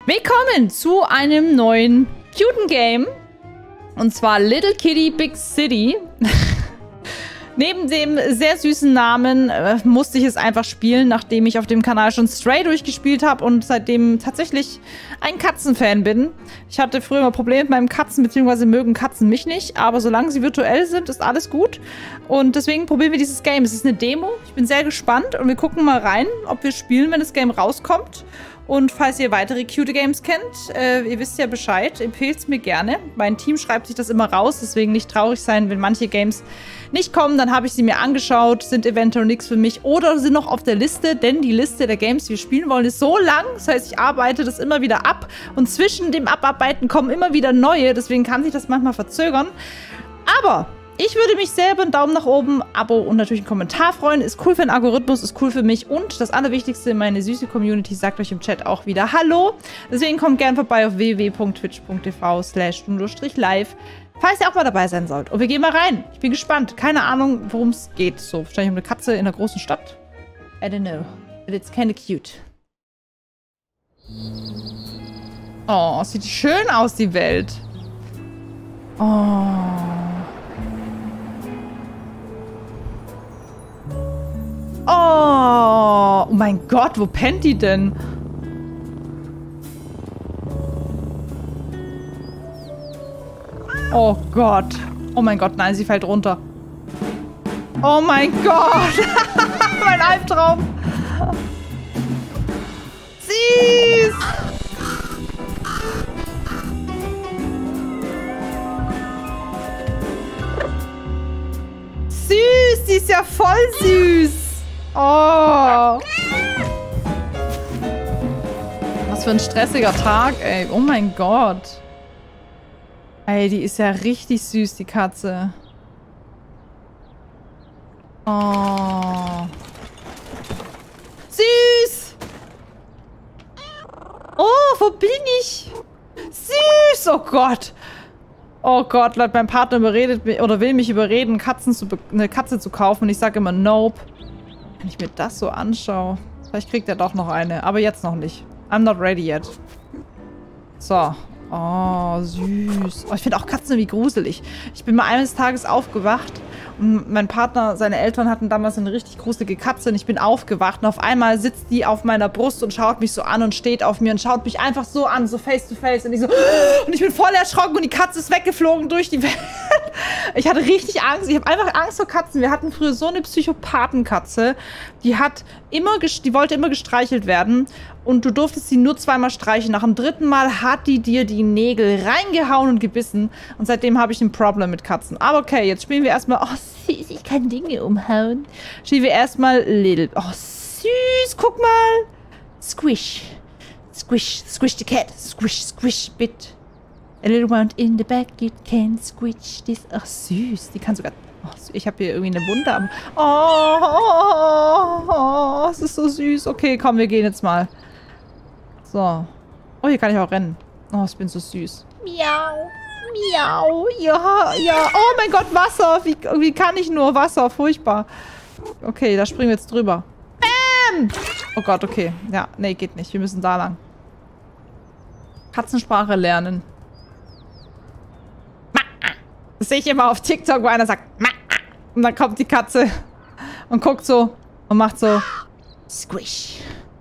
Willkommen zu einem neuen cuten Game. Und zwar Little Kitty Big City. Neben dem sehr süßen Namen musste ich es einfach spielen, nachdem ich auf dem Kanal schon Stray durchgespielt habe und seitdem tatsächlich ein Katzenfan bin. Ich hatte früher immer Probleme mit meinen Katzen, beziehungsweise mögen Katzen mich nicht. Aber solange sie virtuell sind, ist alles gut. Und deswegen probieren wir dieses Game. Es ist eine Demo. Ich bin sehr gespannt und wir gucken mal rein, ob wir spielen, wenn das Game rauskommt. Und falls ihr weitere cute Games kennt, ihr wisst ja Bescheid, empfehlt es mir gerne. Mein Team schreibt sich das immer raus, deswegen nicht traurig sein, wenn manche Games nicht kommen. Dann habe ich sie mir angeschaut, sind eventuell nichts für mich oder sind noch auf der Liste, denn die Liste der Games, die wir spielen wollen, ist so lang. Das heißt, ich arbeite das immer wieder ab und zwischen dem Abarbeiten kommen immer wieder neue, deswegen kann sich das manchmal verzögern. Aber ich würde mich sehr über einen Daumen nach oben, Abo und natürlich einen Kommentar freuen. Ist cool für den Algorithmus, ist cool für mich. Und das Allerwichtigste, meine süße Community sagt euch im Chat auch wieder Hallo. Deswegen kommt gerne vorbei auf www.twitch.tv/live, falls ihr auch mal dabei sein sollt. Und wir gehen mal rein. Ich bin gespannt. Keine Ahnung, worum es geht. So, wahrscheinlich um eine Katze in einer großen Stadt. I don't know. But it's kinda cute. Oh, sieht schön aus, die Welt. Oh. Oh mein Gott, wo pennt die denn? Oh Gott. Oh mein Gott, nein, sie fällt runter. Oh mein Gott. Mein Albtraum. Süß. Süß, die ist ja voll süß. Oh. Was für ein stressiger Tag, ey. Oh mein Gott. Ey, die ist ja richtig süß, die Katze. Oh. Süß. Oh, wo bin ich? Süß. Oh Gott. Oh Gott, Leute, mein Partner überredet mich oder will mich überreden, eine Katze zu kaufen. Und ich sage immer Nope. Wenn ich mir das so anschaue. Vielleicht kriegt er doch noch eine. Aber jetzt noch nicht. I'm not ready yet. So. Oh, süß. Oh, ich finde auch Katzen irgendwie gruselig. Ich bin mal eines Tages aufgewacht und mein Partner, seine Eltern hatten damals eine richtig gruselige Katze und ich bin aufgewacht und auf einmal sitzt die auf meiner Brust und schaut mich so an und steht auf mir und schaut mich einfach so an, so face to face und ich so und ich bin voll erschrocken und die Katze ist weggeflogen durch die Welt. Ich hatte richtig Angst. Ich habe einfach Angst vor Katzen. Wir hatten früher so eine Psychopathenkatze. Die wollte immer gestreichelt werden. Und du durftest sie nur zweimal streichen. Nach dem dritten Mal hat die dir die Nägel reingehauen und gebissen. Und seitdem habe ich ein Problem mit Katzen. Aber okay, jetzt spielen wir erstmal... Oh, süß, ich kann Dinge umhauen. Spielen wir erstmal Little... Oh, süß, guck mal. Squish. Squish, squish the cat. Squish, squish, bit. A little round in the back, it can squish this. Ach, süß. Die kann sogar... Oh, ich habe hier irgendwie eine Wunde am... Oh, es ist so süß. Okay, komm, wir gehen jetzt mal. So. Oh, hier kann ich auch rennen. Oh, ich bin so süß. Miau. Miau. Ja, ja. Oh mein Gott, Wasser. Wie kann ich nur Wasser? Furchtbar. Okay, da springen wir jetzt drüber. Bam! Oh Gott, okay. Ja, nee, geht nicht. Wir müssen da lang. Katzensprache lernen. Das sehe ich immer auf TikTok, wo einer sagt und dann kommt die Katze und guckt so und macht so Squish.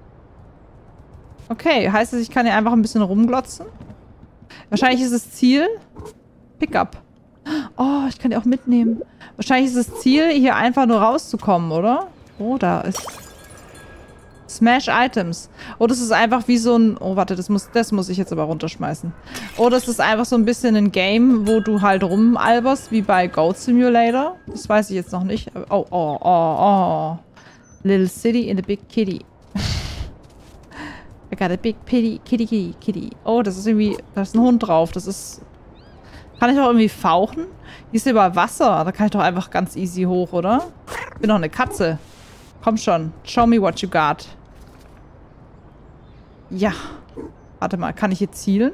Okay, heißt das, ich kann hier einfach ein bisschen rumglotzen? Wahrscheinlich ist das Ziel Pickup. Oh, ich kann die auch mitnehmen. Wahrscheinlich ist das Ziel, hier einfach nur rauszukommen, oder? Oh, da ist Smash Items. Oh, das ist einfach wie so ein... Oh, warte, das muss ich jetzt aber runterschmeißen. Oh, das ist einfach so ein bisschen ein Game, wo du halt rumalberst, wie bei Goat Simulator. Das weiß ich jetzt noch nicht. Oh, oh, oh, oh. Little city in a big kitty. I got a big kitty. Oh, das ist irgendwie... Da ist ein Hund drauf. Das ist... Kann ich auch irgendwie fauchen? Hier ist über Wasser. Da kann ich doch einfach ganz easy hoch, oder? Ich bin doch eine Katze. Komm schon. Show me what you got. Ja. Warte mal, kann ich hier zielen?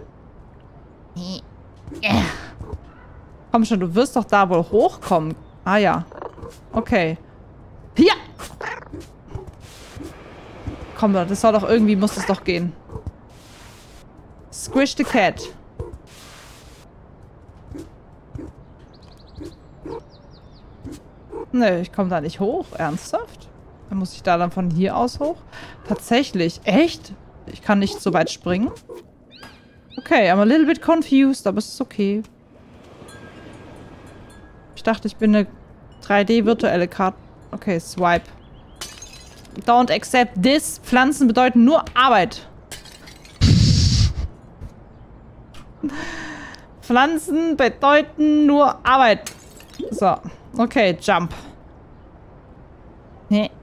Komm schon, du wirst doch da wohl hochkommen. Ah ja. Okay. Ja! Komm, das soll doch irgendwie, muss das doch gehen. Squish the cat. Nö, ich komme da nicht hoch. Ernsthaft? Dann muss ich da dann von hier aus hoch? Tatsächlich. Echt? Ich kann nicht so weit springen? Okay, I'm a little bit confused, aber es ist okay. Ich dachte, ich bin eine 3D-virtuelle Karte. Okay, swipe. Don't accept this. Pflanzen bedeuten nur Arbeit. Pflanzen bedeuten nur Arbeit. So. Okay, jump. Nee.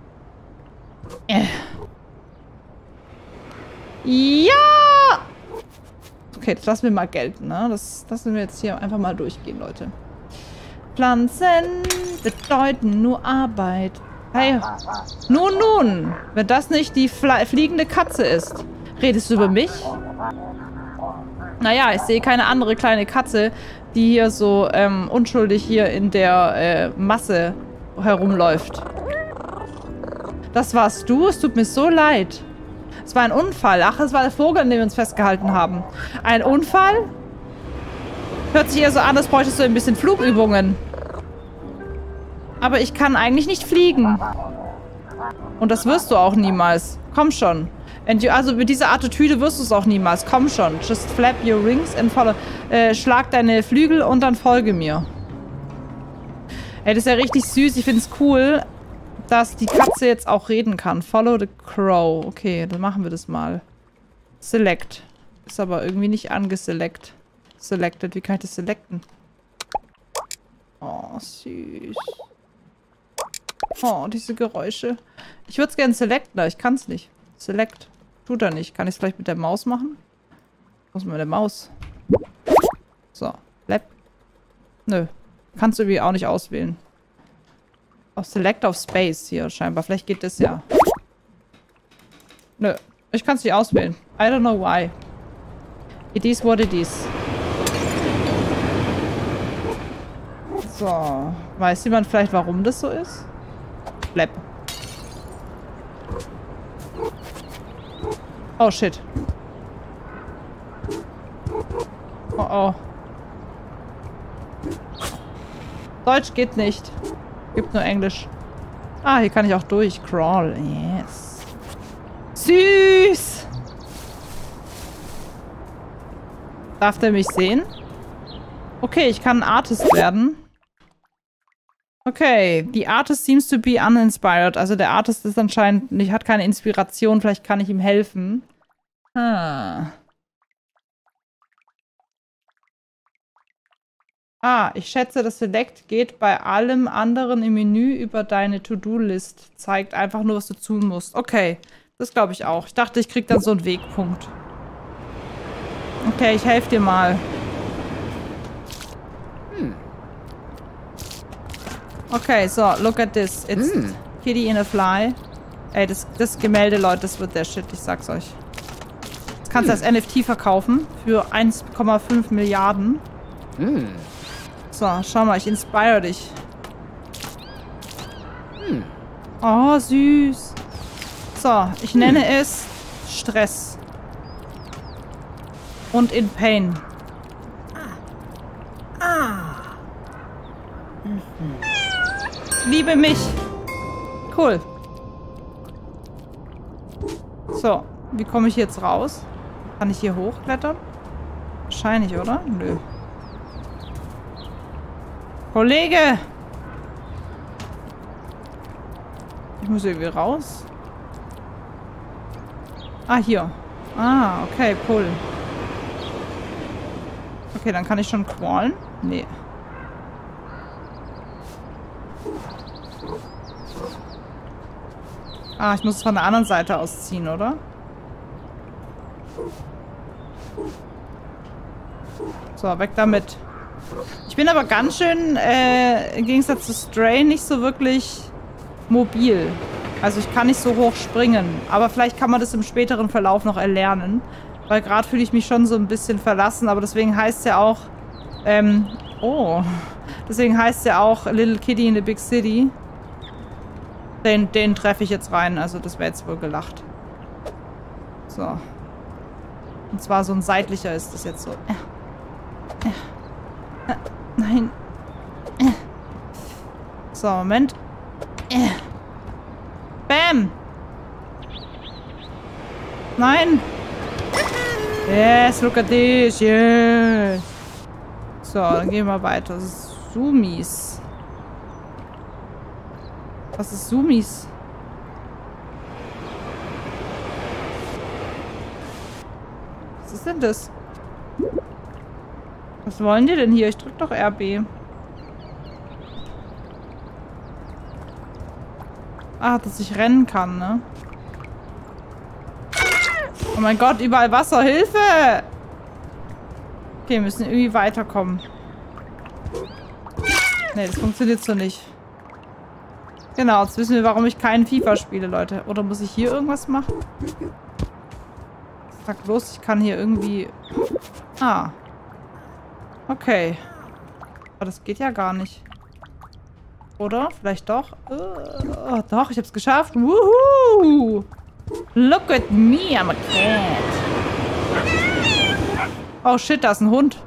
Ja! Okay, das lassen wir mal gelten, ne? Das lassen wir jetzt hier einfach mal durchgehen, Leute. Pflanzen bedeuten nur Arbeit. Hey, nun, wenn das nicht die fliegende Katze ist. Redest du über mich? Naja, ich sehe keine andere kleine Katze, die hier so unschuldig hier in der Masse herumläuft. Das warst du? Es tut mir so leid. Es war ein Unfall. Ach, es war der Vogel, an dem wir uns festgehalten haben. Ein Unfall? Hört sich eher so an, als bräuchtest du ein bisschen Flugübungen. Aber ich kann eigentlich nicht fliegen. Und das wirst du auch niemals. Komm schon. Also mit dieser Attitüde wirst du es auch niemals. Komm schon. Just flap your wings and follow. Schlag deine Flügel und dann folge mir. Ey, das ist ja richtig süß. Ich finde es cool, dass die Katze jetzt auch reden kann. Follow the crow. Okay, dann machen wir das mal. Select. Ist aber irgendwie nicht angeselect. Selected. Wie kann ich das selecten? Oh, süß. Oh, diese Geräusche. Ich würde es gerne selecten, aber ich kann es nicht. Select. Tut er nicht. Kann ich es vielleicht mit der Maus machen? Was ist mit der Maus? So. Lab. Nö. Kannst du irgendwie auch nicht auswählen. Auf Select auf Space hier scheinbar. Vielleicht geht das ja. Nö. Ich kann es nicht auswählen. I don't know why. It is what it is. So. Weiß jemand vielleicht, warum das so ist? Lab. Oh, shit. Oh, oh. Deutsch geht nicht. Gibt nur Englisch. Ah, hier kann ich auch durch. Crawl. Yes. Süß! Darf der mich sehen? Okay, ich kann ein Artist werden. Okay, the artist seems to be uninspired. Also der Artist ist anscheinend nicht, hat keine Inspiration. Vielleicht kann ich ihm helfen. Ah. Ah, ich schätze, das Select geht bei allem anderen im Menü über deine To-Do-List. Zeigt einfach nur, was du tun musst. Okay, das glaube ich auch. Ich dachte, ich krieg dann so einen Wegpunkt. Okay, ich helfe dir mal. Okay, so, look at this. It's Kitty in a Fly. Ey, das Gemälde, Leute, das wird der Shit, ich sag's euch. Das kannst du als NFT verkaufen für 1,5 Milliarden. So, schau mal, ich inspire dich. Oh, süß. So, ich nenne es Stress. Und in Pain. Liebe mich. Cool. So, wie komme ich jetzt raus? Kann ich hier hochklettern? Wahrscheinlich, oder? Nö. Kollege! Ich muss irgendwie raus. Ah, hier. Ah, okay, cool. Okay, dann kann ich schon crawlen? Nee. Ah, ich muss es von der anderen Seite ausziehen, oder? So, weg damit. Ich bin aber ganz schön, im Gegensatz zu Stray, nicht so wirklich mobil. Also ich kann nicht so hoch springen. Aber vielleicht kann man das im späteren Verlauf noch erlernen. Weil gerade fühle ich mich schon so ein bisschen verlassen. Aber deswegen heißt es ja auch, deswegen heißt es ja auch Little Kitty in the Big City. Den treffe ich jetzt rein. Also das wäre jetzt wohl gelacht. So. Und zwar so ein seitlicher ist das jetzt so. Nein. So, Moment. Bam! Nein! Yes, look at this. Yes. So, dann gehen wir weiter. Zoomies. Was ist Zoomies? Was ist denn das? Was wollen die denn hier? Ich drück doch RB. Ah, dass ich rennen kann, ne? Oh mein Gott, überall Wasser. Hilfe! Okay, wir müssen irgendwie weiterkommen. Ne, das funktioniert so nicht. Genau, jetzt wissen wir, warum ich keinen FIFA spiele, Leute. Oder muss ich hier irgendwas machen? Sag bloß, ich kann hier irgendwie... Ah. Okay. Aber das geht ja gar nicht. Oder? Vielleicht doch? Oh, doch, ich hab's geschafft. Woohoo! Look at me, I'm a cat. Oh shit, da ist ein Hund.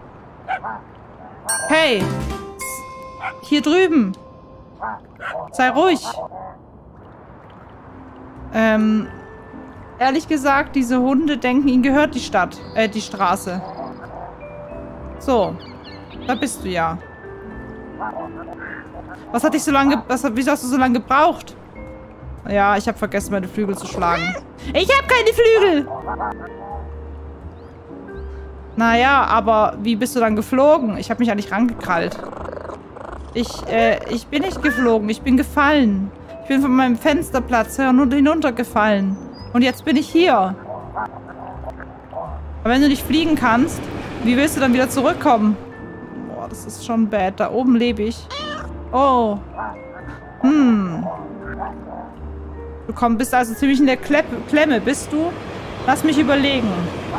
Hey! Hier drüben! Sei ruhig! Ehrlich gesagt, diese Hunde denken, ihnen gehört die Stadt. Die Straße. So. Da bist du ja. Was hat dich so lange... Wieso hast du so lange gebraucht? Ja, ich habe vergessen, meine Flügel zu schlagen. Ich habe keine Flügel! Naja, aber wie bist du dann geflogen? Ich habe mich ja nicht rangekrallt. Ich bin nicht geflogen. Ich bin gefallen. Ich bin von meinem Fensterplatz hinuntergefallen. Und jetzt bin ich hier. Aber wenn du nicht fliegen kannst, wie willst du dann wieder zurückkommen? Boah, das ist schon bad. Da oben lebe ich. Oh. Du bist also ziemlich in der Klemme, bist du? Lass mich überlegen.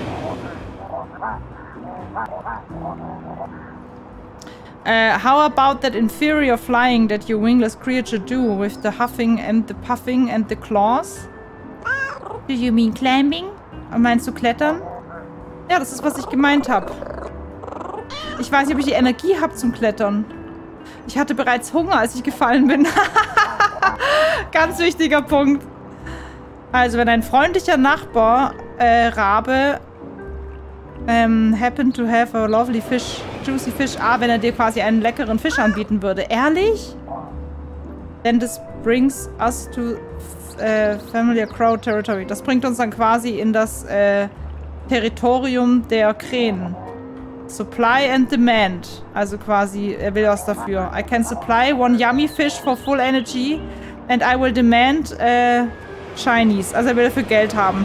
How about that inferior flying that your wingless creature do with the huffing and the puffing and the claws? Do you mean climbing? Meinst du klettern? Ja, das ist, was ich gemeint habe. Ich weiß nicht, ob ich die Energie habe zum Klettern. Ich hatte bereits Hunger, als ich gefallen bin. Ganz wichtiger Punkt. Also, wenn ein freundlicher Nachbar, Rabe, happen to have a lovely fish, juicy fish. Ah, wenn er dir quasi einen leckeren Fisch anbieten würde. Ehrlich? Then this brings us to familiar crow territory. Das bringt uns dann quasi in das Territorium der Krähen. Supply and demand. Also quasi, er will was dafür. I can supply one yummy fish for full energy and I will demand Shinies. Also er will dafür Geld haben.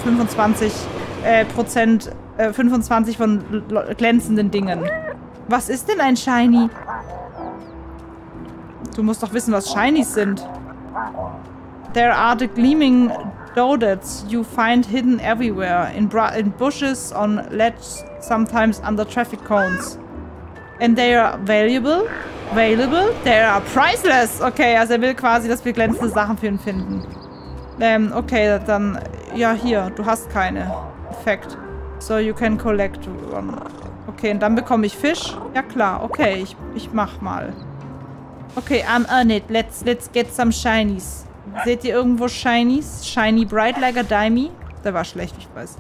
25 von glänzenden Dingen. Was ist denn ein Shiny? Du musst doch wissen, was Shinies sind. There are the gleaming donuts you find hidden everywhere. In bushes, on ledges, sometimes under traffic cones. And they are valuable? They are priceless. Okay, also er will quasi, dass wir glänzende Sachen für ihn finden. Okay, dann... Ja, hier. Du hast keine. Perfekt. So, you can collect one. Okay, und dann bekomme ich Fisch. Ja, klar. Okay, ich mach mal. Okay, I'm on it. Let's get some Shinies. Seht ihr irgendwo Shinies? Shiny bright like a diamond? Der war schlecht, ich weiß.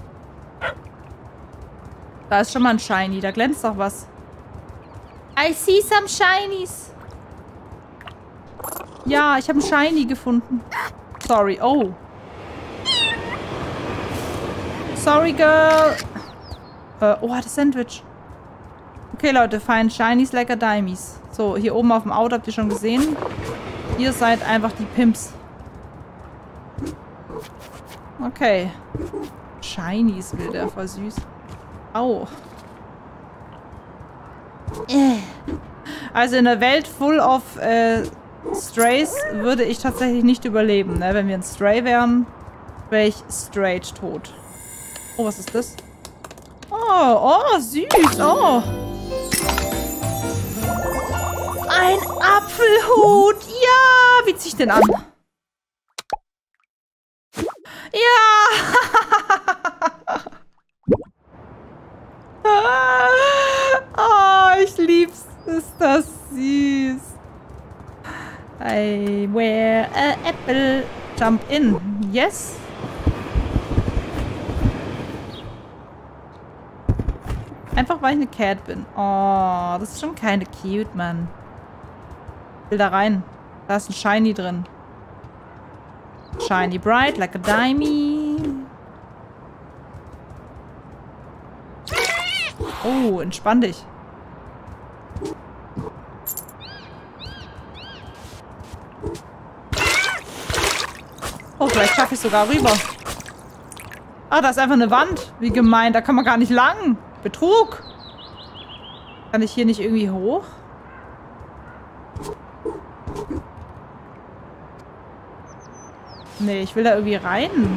Da ist schon mal ein Shiny. Da glänzt doch was. I see some Shinies. Ja, ich habe ein Shiny gefunden. Sorry. Oh. Sorry, girl. Oh, das Sandwich. Okay, Leute, find Shinies like a diamies. So, hier oben auf dem Auto habt ihr schon gesehen. Ihr seid einfach die Pimps. Okay. Shinies will der, voll süß. Au. Also in der Welt full of Strays würde ich tatsächlich nicht überleben, ne? Wenn wir ein Stray wären, wäre ich straight tot. Oh, was ist das? Oh, süß. Oh. Ein Apfelhut. Ja, wie zieh ich den an? Ja. Ist das süß. I wear a apple. Jump in. Yes. Einfach weil ich eine Cat bin. Oh, das ist schon keine cute, Mann. Ich will da rein. Da ist ein Shiny drin. Shiny bright, like a dimey. Oh, entspann dich. Oh, vielleicht schaffe ich sogar rüber. Ah, da ist einfach eine Wand. Wie gemein, da kann man gar nicht lang. Betrug. Kann ich hier nicht irgendwie hoch? Nee, ich will da irgendwie rein.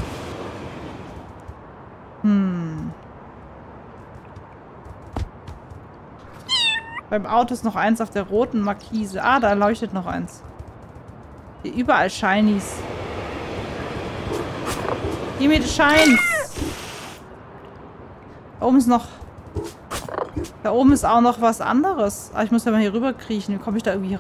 Beim Auto ist noch eins auf der roten Markise. Ah, da leuchtet noch eins. Hier überall Shinies. Gib mir die Shines. Da oben ist noch... Da oben ist auch noch was anderes. Ah, ich muss ja mal hier rüber kriechen. Wie komme ich da irgendwie hoch?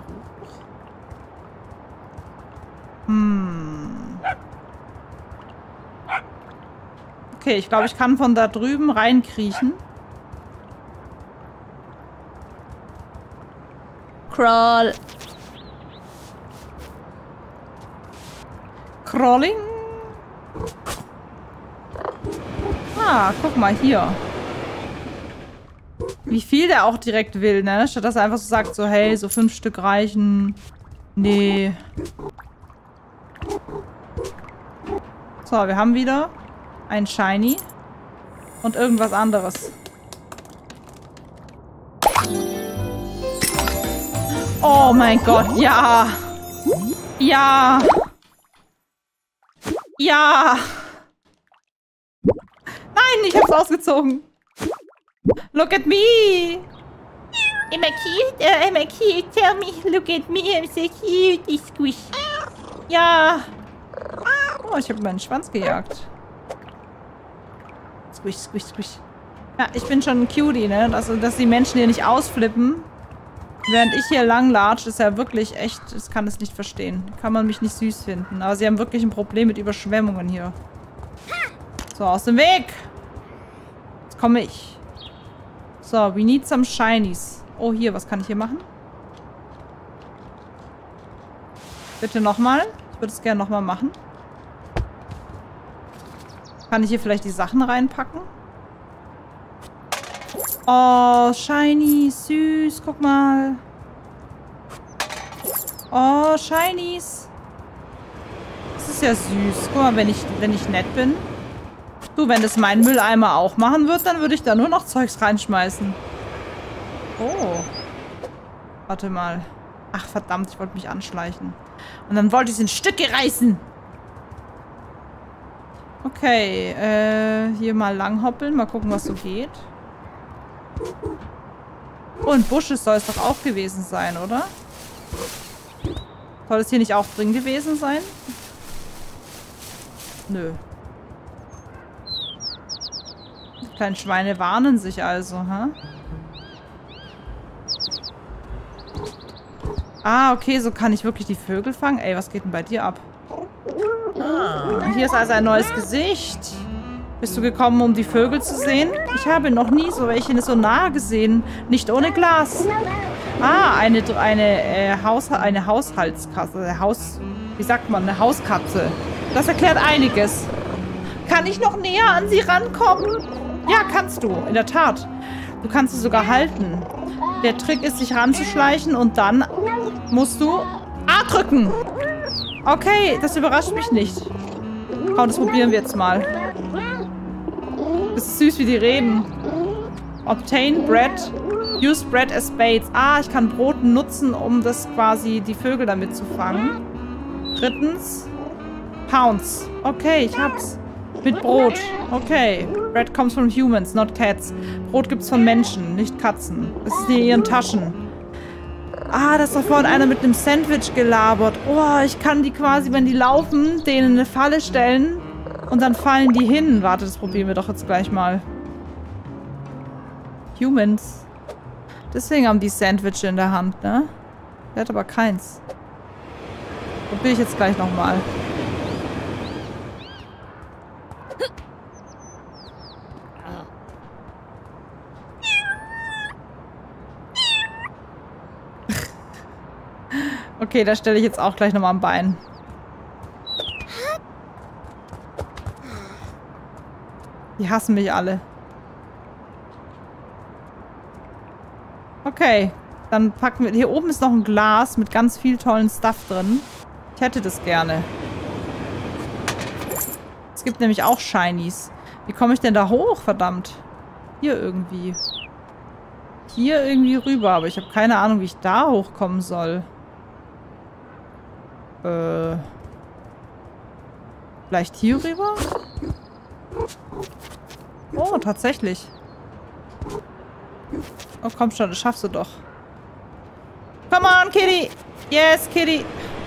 Okay, ich glaube, ich kann von da drüben reinkriechen. Crawl. Crawling. Ah, guck mal hier. Wie viel der auch direkt will, ne? Statt dass er einfach so sagt, so, hey, so 5 Stück reichen. Nee. So, wir haben wieder ein Shiny. Und irgendwas anderes. Oh mein Gott, ja. Ja. Ja. Nein, ich hab's ausgezogen. Look at me. Am I cute? Am I cute? Tell me. Look at me. I'm so cute. Ich squish. Ja. Oh, ich habe meinen Schwanz gejagt. Squish, squish, squish. Ja, ich bin schon ein Cutie, ne? Also, dass die Menschen hier nicht ausflippen, während ich hier lang latsche, ist ja wirklich echt... Ich kann es nicht verstehen. Kann man mich nicht süß finden. Aber sie haben wirklich ein Problem mit Überschwemmungen hier. So, aus dem Weg! Jetzt komme ich. So, we need some Shinies. Oh, hier, was kann ich hier machen? Bitte nochmal. Ich würde es gerne nochmal machen. Kann ich hier vielleicht die Sachen reinpacken? Oh, Shiny, süß, guck mal. Oh, Shinies. Das ist ja süß. Guck mal, wenn ich nett bin. Du, wenn das mein Mülleimer auch machen wird, dann würde ich da nur noch Zeugs reinschmeißen. Oh. Warte mal. Ach, verdammt, ich wollte mich anschleichen. Und dann wollte ich es in Stücke reißen. Okay, hier mal langhoppeln. Mal gucken, was so geht. Oh, ein Busches soll es doch auch gewesen sein, oder? Soll es hier nicht auch drin gewesen sein? Nö. Die kleinen Schweine warnen sich also, hä? Ah, okay, so kann ich wirklich die Vögel fangen. Ey, was geht denn bei dir ab? Hier ist also ein neues Gesicht. Bist du gekommen, um die Vögel zu sehen? Ich habe noch nie so welche so nah gesehen. Nicht ohne Glas. Ah, eine Haushaltskatze. Wie sagt man? Eine Hauskatze. Das erklärt einiges. Kann ich noch näher an sie rankommen? Ja, kannst du. In der Tat. Du kannst sie sogar halten. Der Trick ist, sich ranzuschleichen und dann musst du A drücken. Okay, das überrascht mich nicht. Komm, das probieren wir jetzt mal. Das ist süß, wie die reden. Obtain bread. Use bread as baits. Ah, ich kann Brot nutzen, um das quasi die Vögel damit zu fangen. Drittens. Pounce. Okay, ich hab's. Mit Brot. Okay. Bread comes from humans, not cats. Brot gibt's von Menschen, nicht Katzen. Es ist in ihren Taschen. Ah, das ist doch vorhin einer mit einem Sandwich gelabert. Oh, ich kann die quasi, wenn die laufen, denen eine Falle stellen. Und dann fallen die hin. Warte, das probieren wir doch jetzt gleich mal. Humans. Deswegen haben die Sandwiche in der Hand, ne? Der hat aber keins. Probiere ich jetzt gleich nochmal. Okay, da stelle ich jetzt auch gleich nochmal ein Bein. Die hassen mich alle. Okay, dann packen wir... Hier oben ist noch ein Glas mit ganz viel tollen Stuff drin. Ich hätte das gerne. Es gibt nämlich auch Shinies. Wie komme ich denn da hoch, verdammt? Hier irgendwie. Hier irgendwie rüber, aber ich habe keine Ahnung, wie ich da hochkommen soll. Vielleicht hier rüber? Oh, tatsächlich. Oh, komm schon, das schaffst du doch. Come on, Kitty! Yes, Kitty!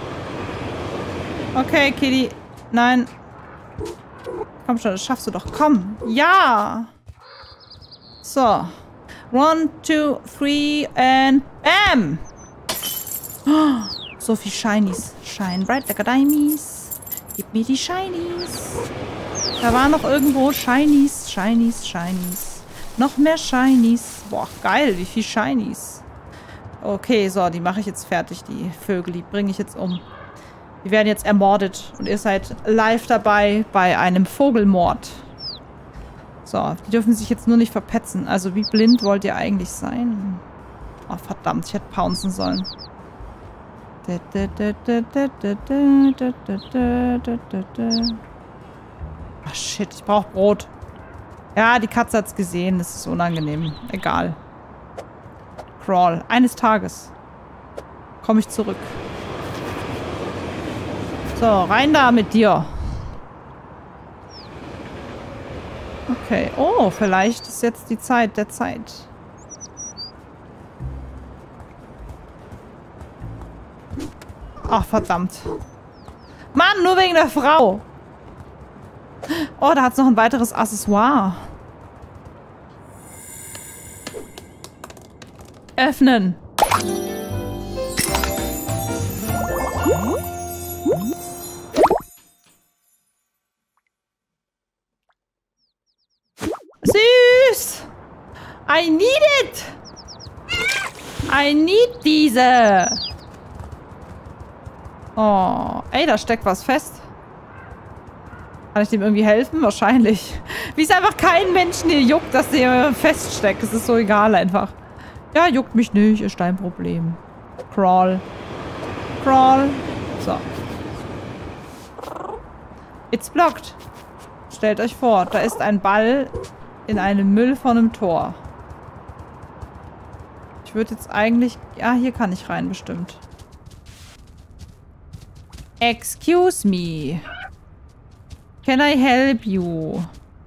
Okay, Kitty. Nein. Komm schon, das schaffst du doch. Komm! Ja! So. 1, 2, 3 and BAM! Oh, so viel Shinies. Shine bright like a diamonds. Gib mir die Shinies. Da war noch irgendwo Shinies, Shinies, Shinies. Noch mehr Shinies. Boah, geil, wie viel Shinies. Okay, so, die mache ich jetzt fertig, die Vögel. Die bringe ich jetzt um. Die werden jetzt ermordet. Und ihr seid live dabei bei einem Vogelmord. So, die dürfen sich jetzt nur nicht verpetzen. Also, wie blind wollt ihr eigentlich sein? Oh, verdammt, ich hätte pouncen sollen. Ach, shit, ich brauche Brot. Ja, die Katze hat's gesehen. Das ist unangenehm. Egal. Crawl. Eines Tages komme ich zurück. So, rein da mit dir. Okay. Oh, vielleicht ist jetzt die Zeit der Zeit. Ach, verdammt. Mann, nur wegen der Frau. Oh, da hat es noch ein weiteres Accessoire. Öffnen. Süß. I need it. I need diese. Oh, ey, da steckt was fest. Kann ich dem irgendwie helfen? Wahrscheinlich. Wie es einfach keinen Menschen hier juckt, dass der feststeckt. Es ist so egal einfach. Ja, juckt mich nicht. Ist dein Problem. Crawl. Crawl. So. It's blocked. Stellt euch vor, da ist ein Ball in einem Müll von einem Tor. Ich würde jetzt eigentlich... Ja, hier kann ich rein, bestimmt. Excuse me. Can I help you?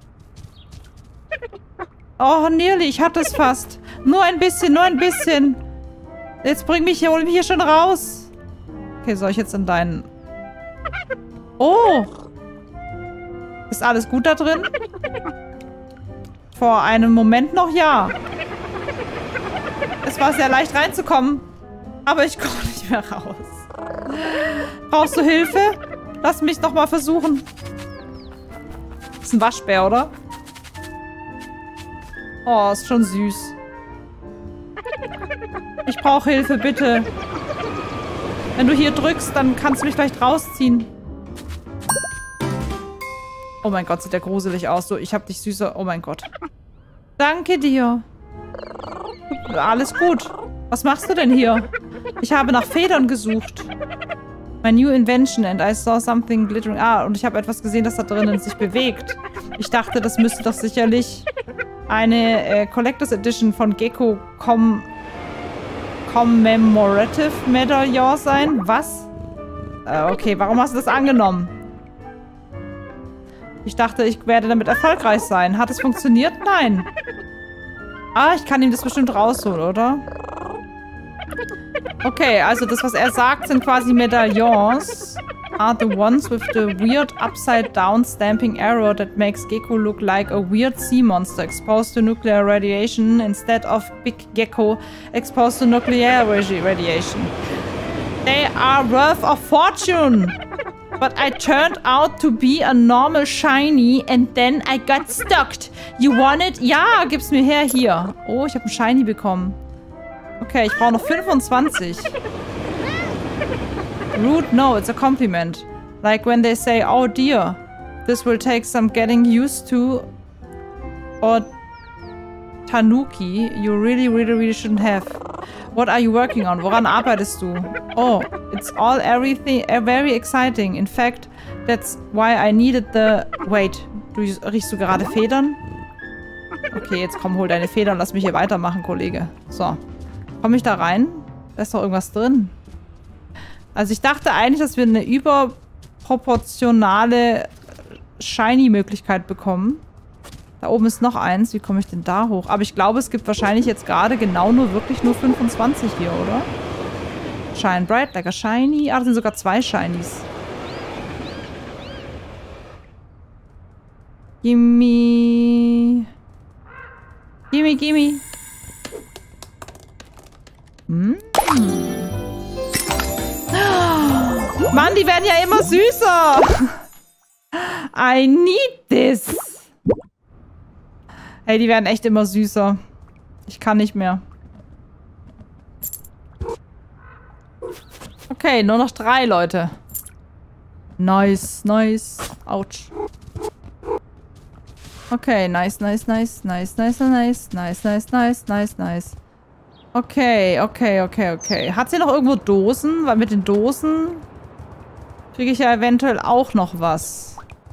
Oh, nearly. Ich hatte es fast. Nur ein bisschen, nur ein bisschen. Jetzt hol mich hier schon raus. Okay, soll ich jetzt in deinen... Oh. Ist alles gut da drin? Vor einem Moment noch ja. Es war sehr leicht reinzukommen. Aber ich komme nicht mehr raus. Brauchst du Hilfe? Lass mich doch mal versuchen. Das ist ein Waschbär, oder? Oh, ist schon süß. Ich brauche Hilfe, bitte. Wenn du hier drückst, dann kannst du mich vielleicht rausziehen. Oh mein Gott, sieht der gruselig aus. So, ich hab dich süßer... Oh mein Gott. Danke dir. Alles gut. Was machst du denn hier? Ich habe nach Federn gesucht. My new invention and I saw something glittering. Ah, und ich habe etwas gesehen, das da drinnen sich bewegt. Ich dachte, das müsste doch sicherlich eine Collectors Edition von Gecko Commemorative Medallion sein. Was? Okay, warum hast du das angenommen? Ich dachte, ich werde damit erfolgreich sein. Hat es funktioniert? Nein. Ah, ich kann ihm das bestimmt rausholen, oder? Okay, also das, was er sagt, sind quasi Medaillons. are the ones with the weird upside-down stamping arrow that makes Gecko look like a weird sea monster exposed to nuclear radiation instead of Big Gecko exposed to nuclear radiation. They are worth a fortune! But I turned out to be a normal shiny and then I got stuck. You want it? Ja, gib's mir her hier. Oh, ich habe einen Shiny bekommen. Okay, ich brauche noch 25. Rude? No, it's a compliment. Like when they say, oh dear, this will take some getting used to. Or Tanuki, you really shouldn't have. What are you working on? Woran arbeitest du? Oh, it's all everything very exciting. In fact, that's why I needed the... Wait, riechst du gerade Federn? Okay, jetzt komm, hol deine Federn und lass mich hier weitermachen, Kollege. So. Komme ich da rein? Da ist doch irgendwas drin. Also ich dachte eigentlich, dass wir eine überproportionale Shiny-Möglichkeit bekommen. Da oben ist noch eins. Wie komme ich denn da hoch? Aber ich glaube, es gibt wahrscheinlich jetzt gerade genau wirklich nur 25 hier, oder? Shine Bright, like a Shiny. Ah, das sind sogar 2 Shinies. Gimme. Gimme, gimme. Mann, die werden ja immer süßer. I need this. Hey, die werden echt immer süßer. Ich kann nicht mehr. Okay, nur noch 3, Leute. Nice, nice. Autsch. Okay, nice. Okay. Hat sie noch irgendwo Dosen? Weil mit den Dosen kriege ich ja eventuell auch noch was.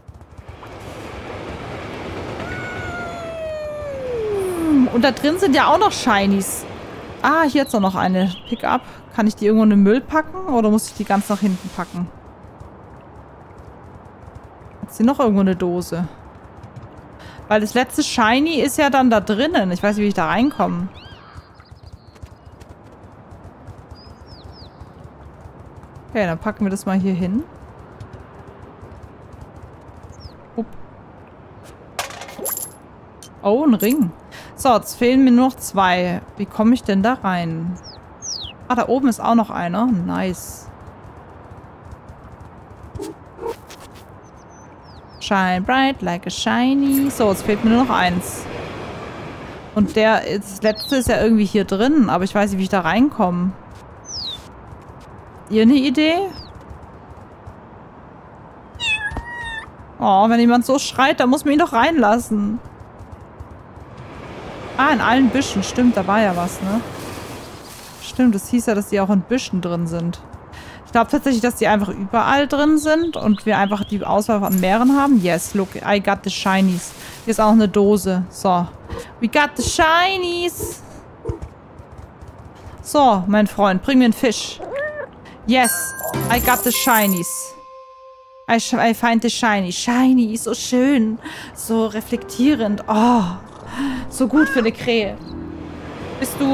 Und da drin sind ja auch noch Shinies. Ah, hier ist noch eine Pickup. Kann ich die irgendwo in den Müll packen? Oder muss ich die ganz nach hinten packen? Hat sie noch irgendwo eine Dose? Weil das letzte Shiny ist ja dann da drinnen. Ich weiß nicht, wie ich da reinkomme. Okay, dann packen wir das mal hier hin. Upp. Oh, ein Ring. So, jetzt fehlen mir nur noch 2. Wie komme ich denn da rein? Ah, da oben ist auch noch einer. Nice. Shine bright like a shiny. So, jetzt fehlt mir nur noch 1. Und das letzte ist ja irgendwie hier drin. Aber ich weiß nicht, wie ich da reinkomme. Ihr eine Idee? Oh, wenn jemand so schreit, dann muss man ihn doch reinlassen. Ah, in allen Büschen. Stimmt, da war ja was, ne? Stimmt, das hieß ja, dass die auch in Büschen drin sind. Ich glaube tatsächlich, dass die einfach überall drin sind und wir einfach die Auswahl von mehreren haben. Yes, look, I got the shinies. Hier ist auch eine Dose. So. We got the shinies. So, mein Freund, bring mir einen Fisch. Yes, I got the shinies. I find the shiny. Shiny, so schön. So reflektierend. Oh, so gut für eine Krähe. Bist du,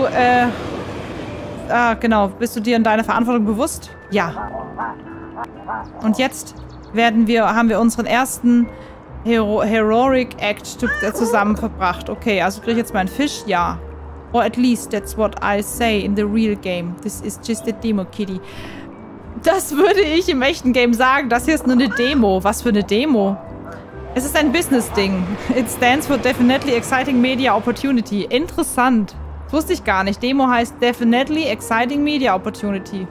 genau. Bist du dir in deiner Verantwortung bewusst? Ja. Und jetzt haben wir unseren ersten Heroic Act zusammen verbracht. Okay, also kriege ich jetzt meinen Fisch? Ja. Or at least that's what I say in the real game. This is just a demo, kitty. Das würde ich im echten Game sagen. Das hier ist nur eine Demo. Was für eine Demo? Es ist ein Business-Ding. It stands for Definitely Exciting Media Opportunity. Interessant. Das wusste ich gar nicht. Demo heißt Definitely Exciting Media Opportunity.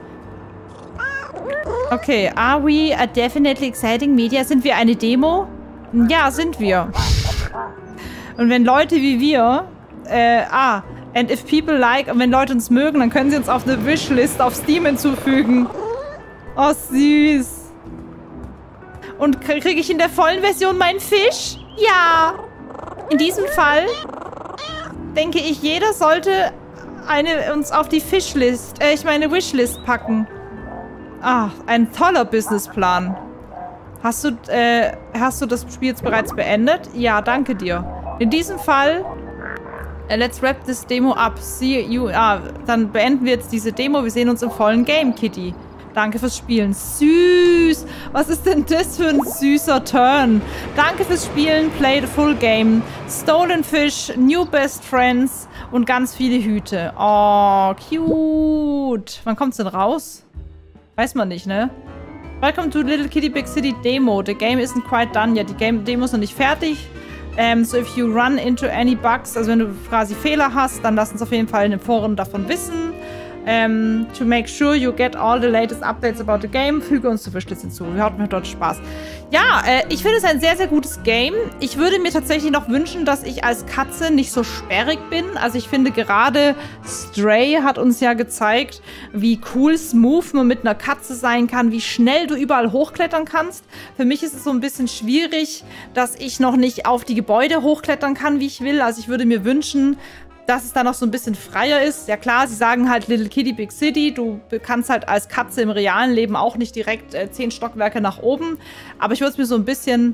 Okay. Are we a Definitely Exciting Media? Sind wir eine Demo? Ja, sind wir. Und wenn Leute wie wir... and if people like... Und wenn Leute uns mögen, dann können sie uns auf eine Wishlist auf Steam hinzufügen. Oh, süß. Und kriege ich in der vollen Version meinen Fisch? Ja. In diesem Fall denke ich, jeder sollte uns auf die Wishlist packen. Ah, ein toller Businessplan. Hast du das Spiel jetzt bereits beendet? Ja, danke dir. In diesem Fall, let's wrap this Demo up. See you. Dann beenden wir jetzt diese Demo. Wir sehen uns im vollen Game, Kitty. Danke fürs Spielen. Süß. Was ist denn das für ein süßer Turn? Danke fürs Spielen. Play the full game. Stolen Fish, New Best Friends und ganz viele Hüte. Oh, cute. Wann kommt's denn raus? Weiß man nicht, ne? Welcome to Little Kitty Big City Demo. The game isn't quite done yet. Die Demo ist noch nicht fertig. So if you run into any bugs, also wenn du quasi Fehler hast, dann lass uns auf jeden Fall in den Foren davon wissen. To make sure you get all the latest updates about the game, füge uns zu Wishlist hinzu. Wir hatten mir dort Spaß. Ja, ich finde es ein sehr, sehr gutes Game. Ich würde mir tatsächlich noch wünschen, dass ich als Katze nicht so sperrig bin. Also ich finde gerade Stray hat uns ja gezeigt, wie cool smooth man mit einer Katze sein kann, wie schnell du überall hochklettern kannst. Für mich ist es so ein bisschen schwierig, dass ich noch nicht auf die Gebäude hochklettern kann, wie ich will. Also ich würde mir wünschen, dass es da noch so ein bisschen freier ist. Ja klar, sie sagen halt Little Kitty Big City. Du kannst halt als Katze im realen Leben auch nicht direkt 10 Stockwerke nach oben. Aber ich würde es mir so ein bisschen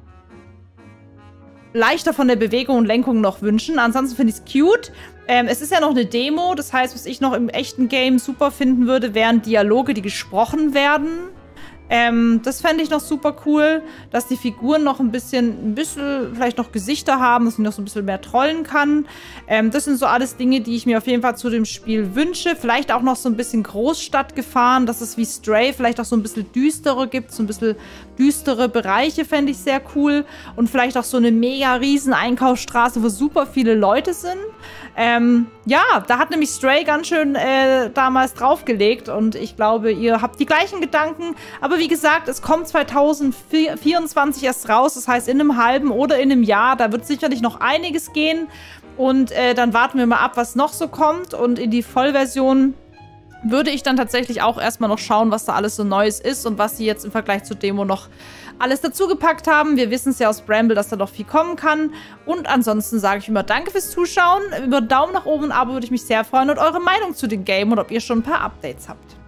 leichter von der Bewegung und Lenkung noch wünschen. Ansonsten finde ich es cute. Es ist ja noch eine Demo. Das heißt, was ich noch im echten Game super finden würde, wären Dialoge, die gesprochen werden. Das fände ich noch super cool, dass die Figuren noch ein bisschen vielleicht noch Gesichter haben, dass ich noch so ein bisschen mehr trollen kann. Das sind so alles Dinge, die ich mir auf jeden Fall zu dem Spiel wünsche. Vielleicht auch noch so ein bisschen Großstadt gefahren, dass es wie Stray vielleicht auch so ein bisschen düstere gibt, so ein bisschen düstere Bereiche fände ich sehr cool. Und vielleicht auch so eine mega riesen Einkaufsstraße, wo super viele Leute sind. Ja, da hat nämlich Stray ganz schön damals draufgelegt und ich glaube, ihr habt die gleichen Gedanken. Aber wie gesagt, es kommt 2024 erst raus, das heißt in einem halben oder in einem Jahr, da wird sicherlich noch einiges gehen. Und dann warten wir mal ab, was noch so kommt. Und in die Vollversion würde ich dann tatsächlich auch erstmal noch schauen, was da alles so Neues ist und was sie jetzt im Vergleich zur Demo noch alles dazugepackt haben. Wir wissen es ja aus Bramble, dass da noch viel kommen kann. Und ansonsten sage ich immer danke fürs Zuschauen. Über Daumen nach oben und Abo würde ich mich sehr freuen und eure Meinung zu dem Game und ob ihr schon ein paar Updates habt.